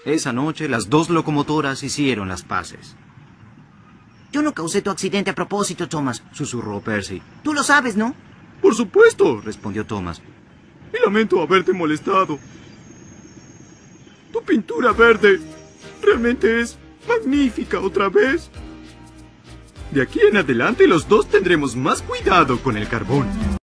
Esa noche, las dos locomotoras hicieron las paces. Yo no causé tu accidente a propósito, Thomas, Susurró Percy. Tú lo sabes, ¿no? Por supuesto, Respondió Thomas. y lamento haberte molestado. Tu pintura verde realmente es magnífica otra vez. De aquí en adelante los dos tendremos más cuidado con el carbón.